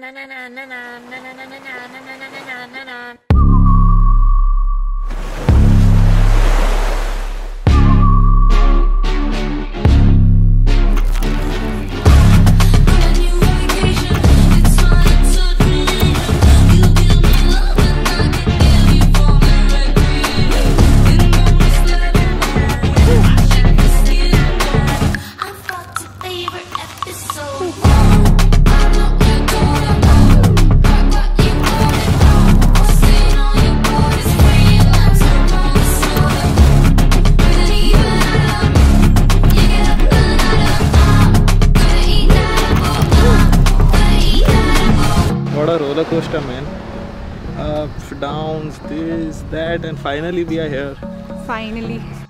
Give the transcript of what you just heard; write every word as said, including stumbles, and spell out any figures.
What a roller coaster, man. Ups, downs, this, that, and finally we are here. Finally.